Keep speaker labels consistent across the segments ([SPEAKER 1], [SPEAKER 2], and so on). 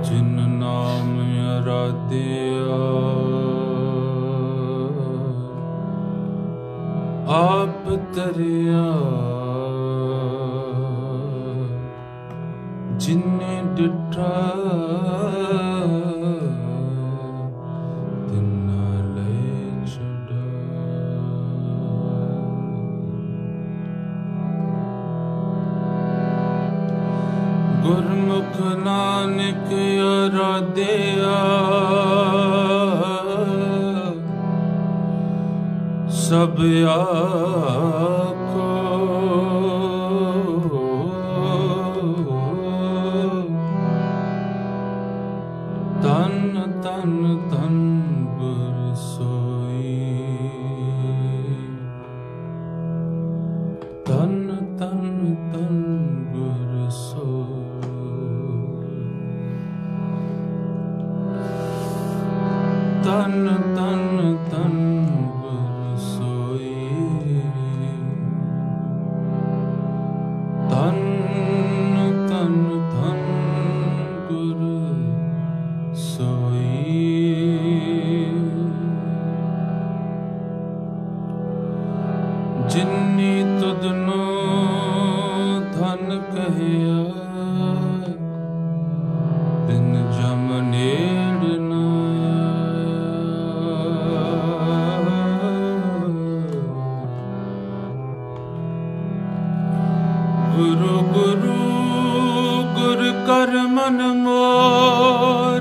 [SPEAKER 1] जिन नाम आराध्या आप तरिया जिन्ने डिठा तिन्ना ले छड़ा। गुरमुख नानक आराध्या सब आखो तन तन तन गुर सोई तन तन तन गुर सोई तन तन तन तन तन तन गुर सोई। जिन्नी तुदनो धन कहया दिन जम नेड़ न गुरु गुरु गुर कर मन मोर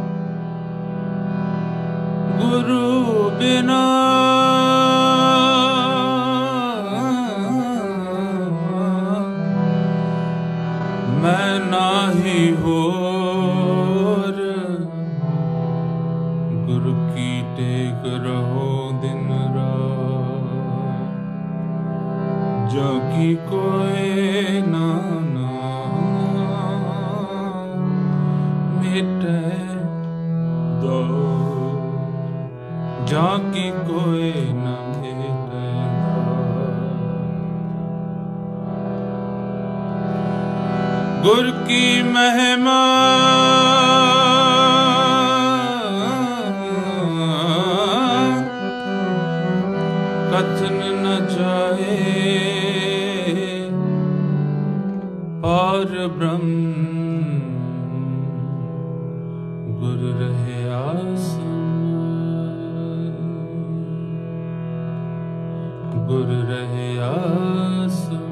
[SPEAKER 1] गुरु बिना मैं नाही होर। गुरु की टेक रहो दिन रात जाकी कोई नाना मिटे दो जाकी कोई न मिटे दो। गुर की महिमा कथन न जाए और ब्रह्म गुर रहे आसमान गुर रहे आसमान।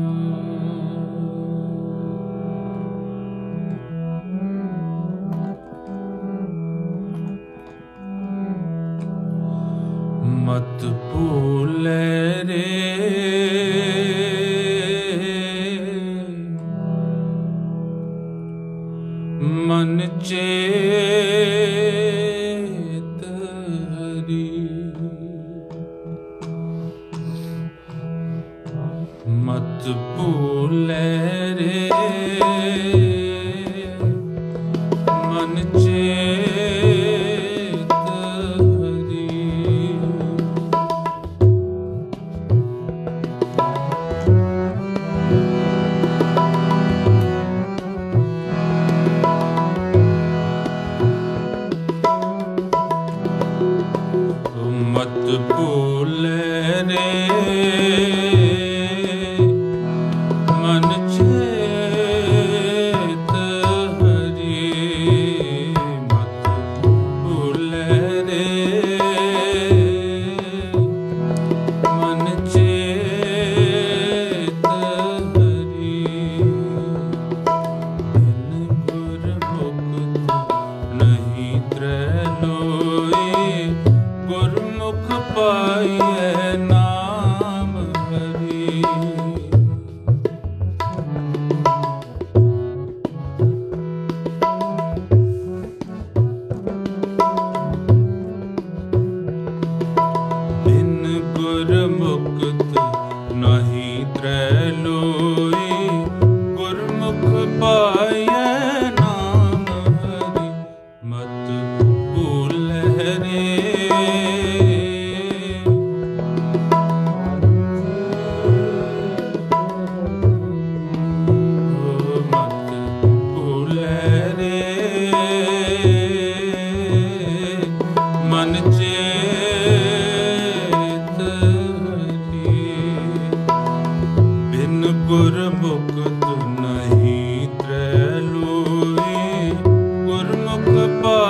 [SPEAKER 1] मत भूले रे मन चेत हरि मत भूले रे मन चेत हरि। मत भूले रे मन चेत हरि मत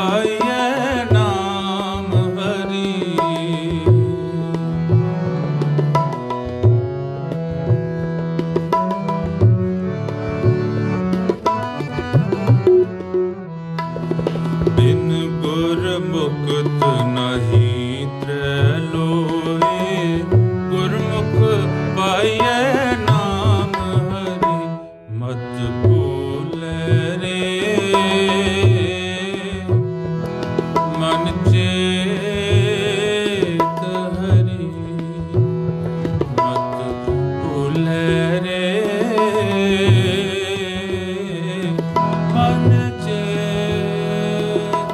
[SPEAKER 1] पाइए नाम हरि। बिन गुर मुक्त नहीं त्रैलोए, गुरमुख पाइए नाम हरि। मत भूले रे मन चेत हरि। मत भूले रे मन चेत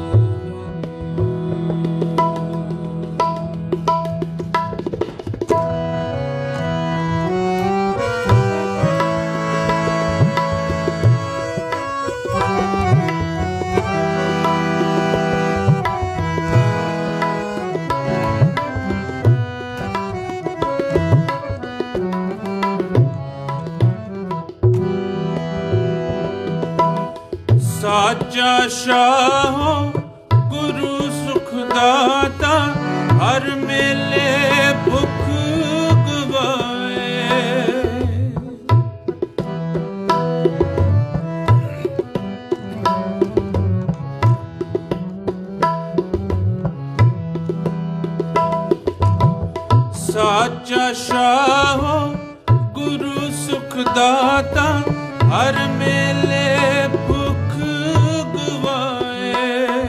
[SPEAKER 1] साचा शाह गुरु सुखदाता, हर मेले भुख गवाए। साचा शाह गुरु सुखदाता, हर मेले भुख गवाए।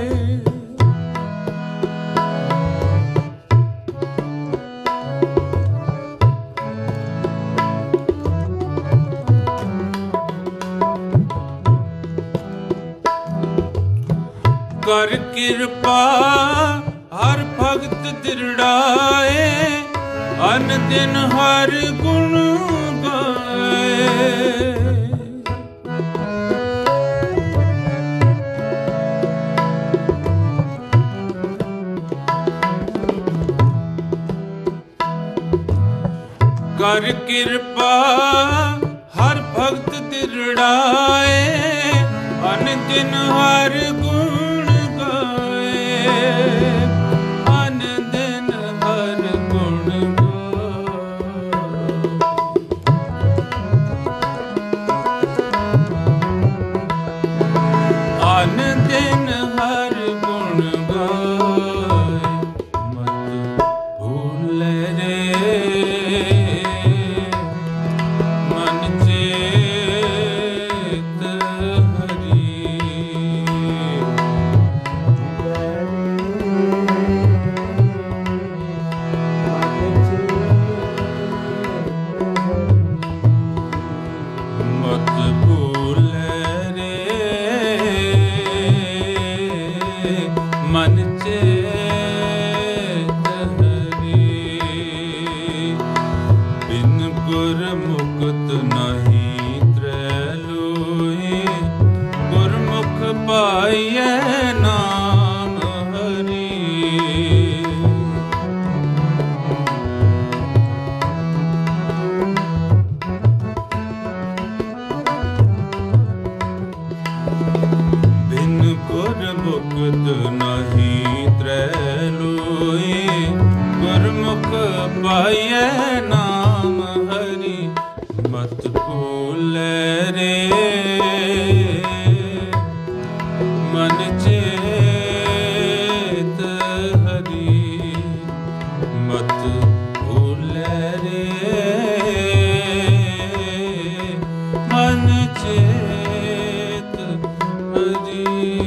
[SPEAKER 1] कर कृपा हर भगत दृढ़ाए, अन दिन हर गुण गाए। कर कृपा हर भगत दृढ़ाए, अन दिन हर गुण गाए। अन दिन हर गुण गाए। अन दिन हर गुण गाए। मत भूले रे मन चेत हरि। मत भूले रे मन चेत हरि। बिन गुर मुक्त नहीं त्रैलोए, गुरमुख पाइए नाम हरि। बिन गुर मुक्त नहीं त्रैलोए, गुरमुख पाइए नाम हरि। मत भूले रे मन चेत हरि। मत भूले रे मन चेत हरि।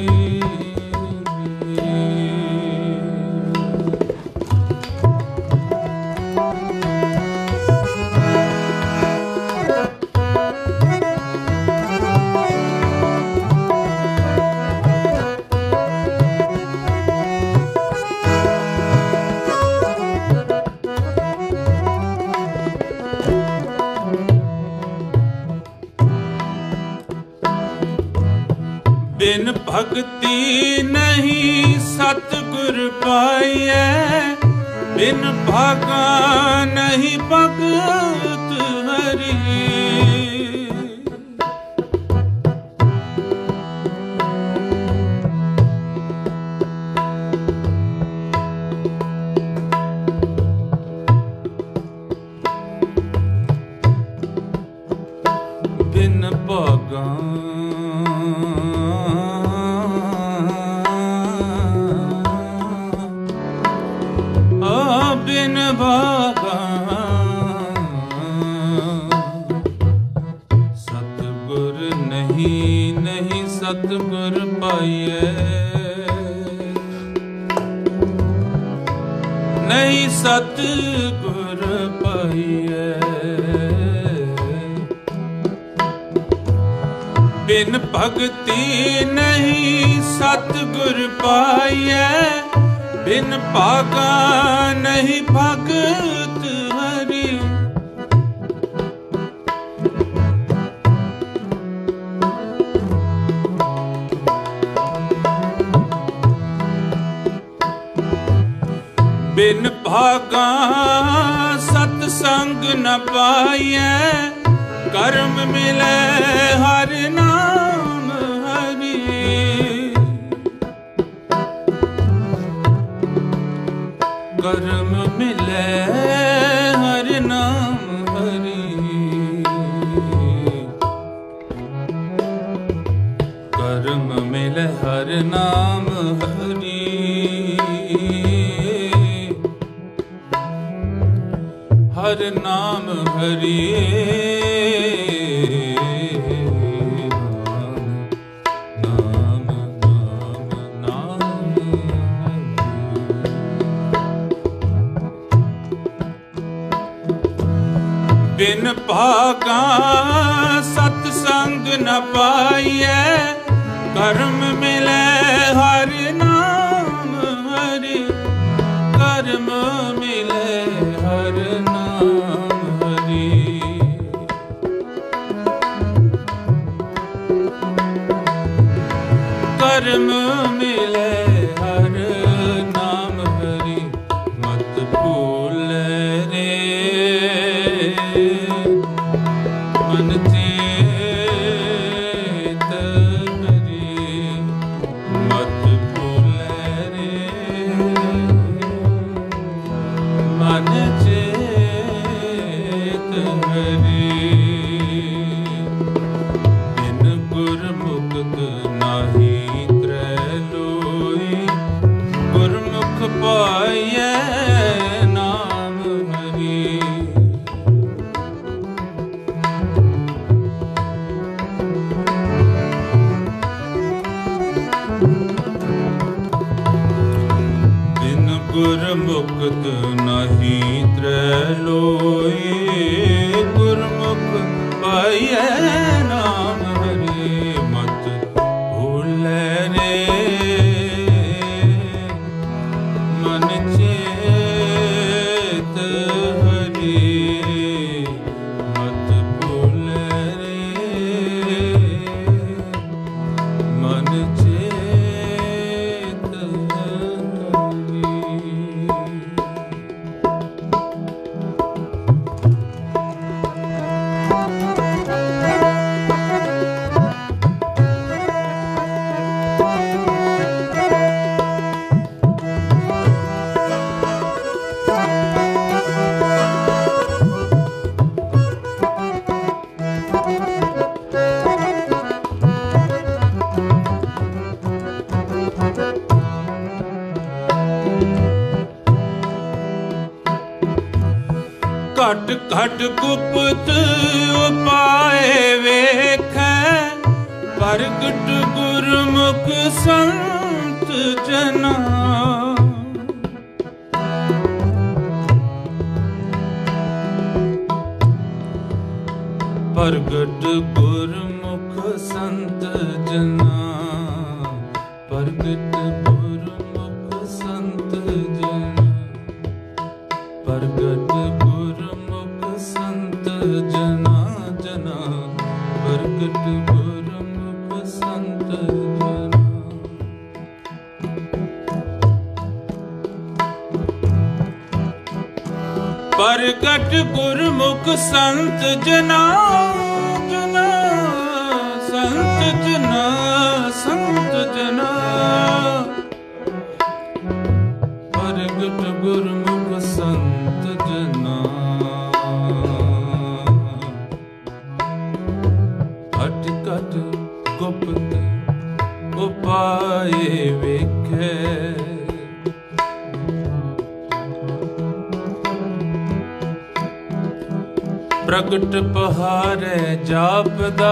[SPEAKER 1] बिन भक्ति नहीं सतगुर पाइए, बिन भागा नहीं भगत हरि। भागा सतगुर नहीं नहीं सतगुर पाइए नहीं सतगुर पाइए बिन भगति नहीं सतगुर पाइए बिन भागा नहीं भगत हरि बिन भागा सतसंग न पाइए कर्म मिले हर नाम हरि कर्म मिले हर नाम हरि कर्म मिले हर नाम हरि हर नाम हरि नाम नाम नाम बिन भागा सतसंग न पाइए कर्म मिले हर नाम हरि कर्म मिले हर नाम हरि कर्म मिले हर नाम हरि मत भूल रे मन चेत हरि मत भूल रे मन चेत हरि बिन गुरमुख नाही त्रैलोई गुरमुख पाइए नाम हरि बिन गुरमुख नहीं त्रैलोई गुरमुख पाइए नाम हरि मत भूल रे मन चेत हरि मत भूल रे मन चेत हरि घट घट गुप्त उपाय वेखै प्रगट गुरमुख संत जना प्रगट गुरमुख संत जना प्रगट गुरमुख संत जना प्रगट गुरमुख संत जना जना प्रगट गुरमुख संत जना प्रगट गुरमुख संत जना जना संत जना संत जना प्रगट गुरमुख संत जना घट घट गुप्त उपाय वेखे प्रगट पहारे जापदा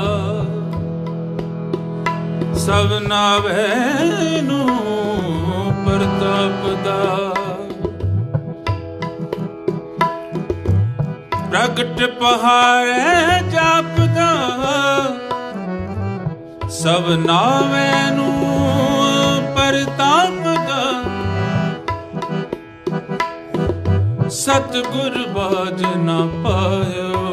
[SPEAKER 1] सब नावे नू प्रताप दा प्रगट पहारे जापदा सब नावे नू प्रताप दा सतगुर बाज ना पायो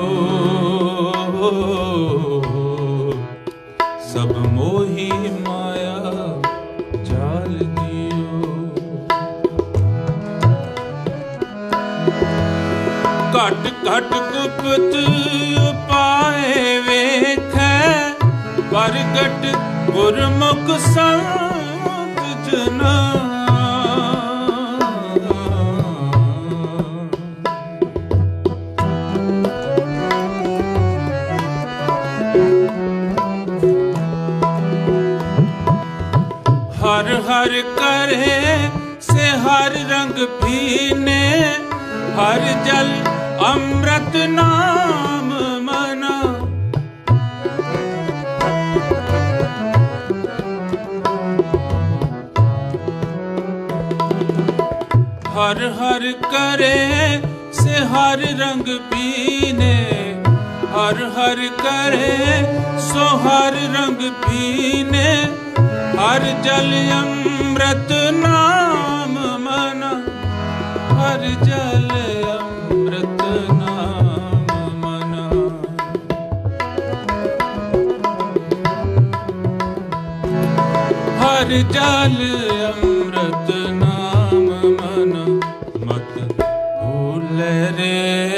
[SPEAKER 1] सब मोही माया जाल जियो घट घट गुप्त उपाय वेखै प्रगट गुरमुख संत जना हर हर करे से हर रंग पीने हर जल अमृत नाम मना हर हर करे से हर रंग पीने हर हर करे सो हर रंग पीने हर जल अमृत नाम मना हर जल अमृत नाम मना हर जल अमृत नाम मना मत भूल रे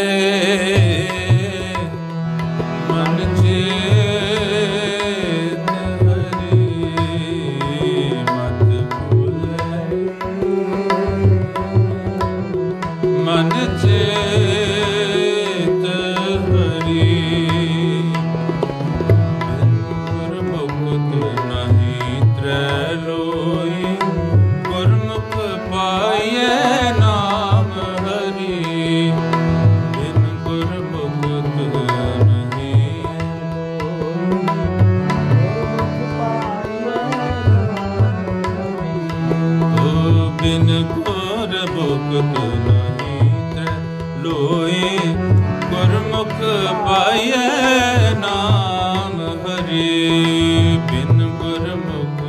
[SPEAKER 1] गुरमुख पाए नाम हरि बिन गुरमुख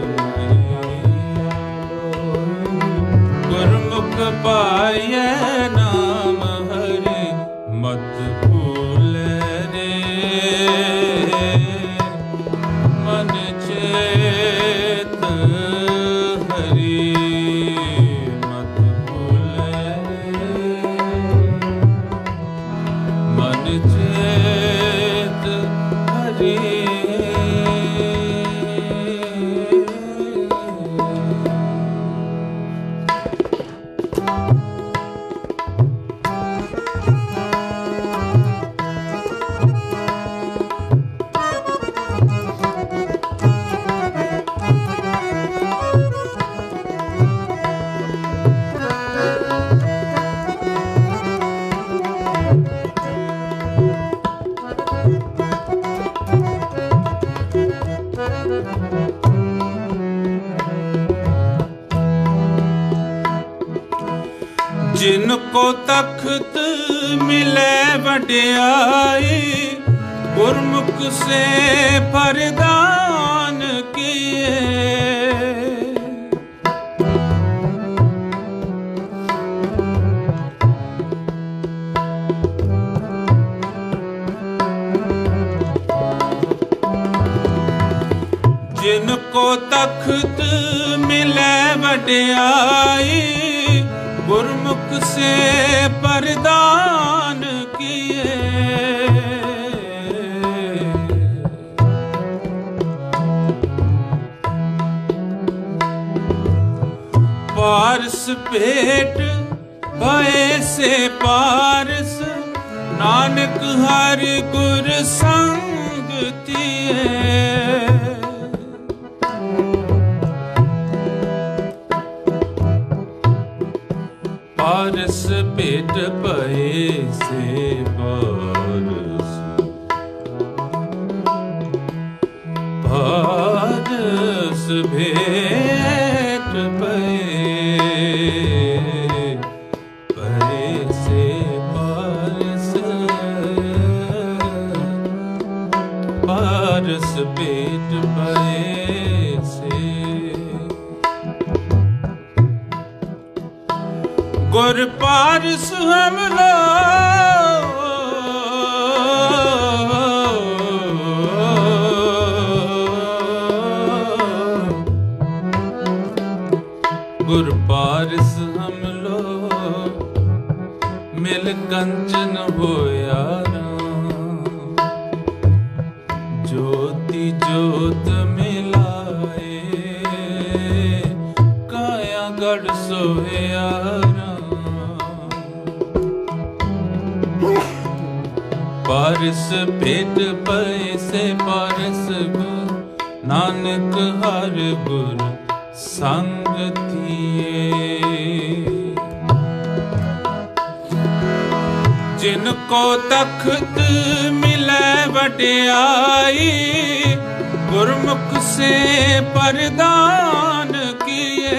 [SPEAKER 1] गुरमुख पाए नाम हरि मत भूल रे मन चेत हरि चेत हरि जिनको तख्त मिले वड्याई गुरमुख से प्रदान किए जिनको तख्त मिले वड्याई गुरमुख से प्रदान किए पारस पेट भय से पारस नानक हरि गुर संग तिए पारस भेट भये से पारस, पारस भेट भये से पारस, पारस भेट भये से। गुर पारस हम गुर पारस हम लो, मिल कंचन होया ज्योति जोत मिलाए, काया गढ़ सोया पारस भेट भये से पारस, नानक हर गुर संग थिए। जिनको तख्त मिले वड्याई, गुरमुख से परदान किए।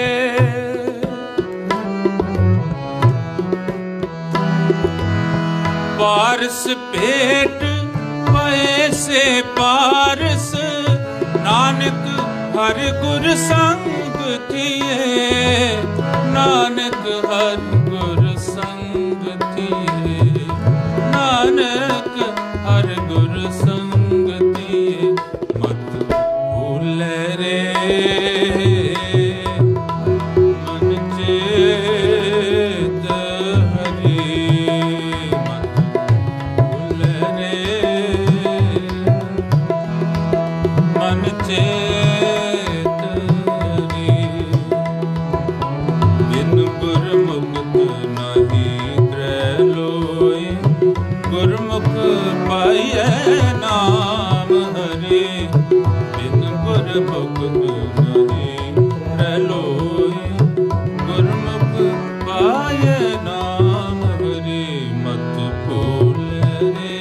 [SPEAKER 1] पारस भेट भये से पारस, नानक हर गुर संग थिए। नानक हर गुर संग थिए, नानक हर गुर संग थिए। मत भूले रे मन चेत हरि, मन चेत हरि। बिन गुरमुख नहीं त्रैलोय, गुरमुख पाइयै नाम हरि। बिन गुरमुख नहीं त्रैलोय, गुरमुख पाइयै नाम हरि। मत भूल रे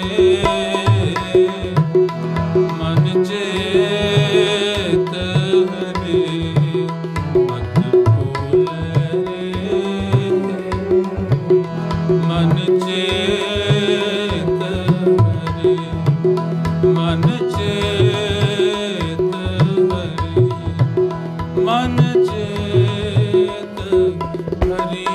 [SPEAKER 1] मन चेत हरि, मत भूल रे मन चेत हरि, मन चेत हरि, मन चेत हरि।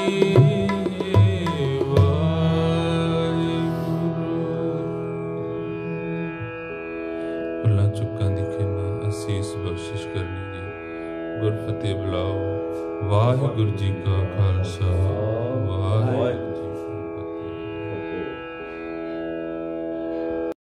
[SPEAKER 1] भुला चुका दी खिमा असीस बख्शिश करनी जी। गुर फतेह बुलाओ। वाहिगुरु जी का